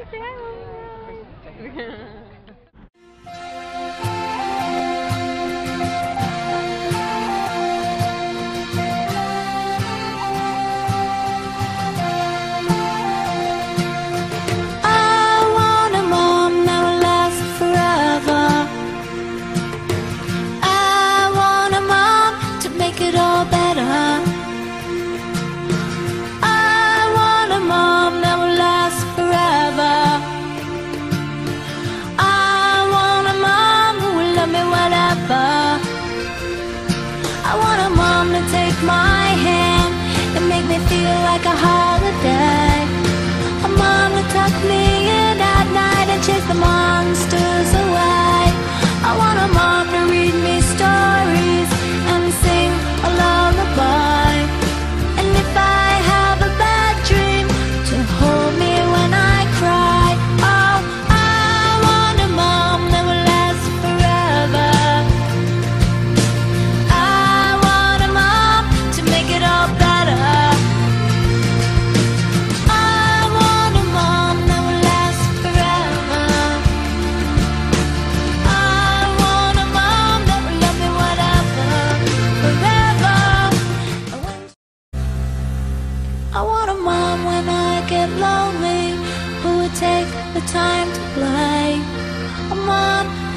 Say hi, I want a mom to take my hand and make me feel like a holiday. A mom to tuck me in at night and chase the monsters away. I want a mom to read me stories and sing a lullaby. And if I have a bad dream, to hold me when I cry. Oh, I want a mom that will last forever. I want a mom when I get lonely, who would take the time to play. A mom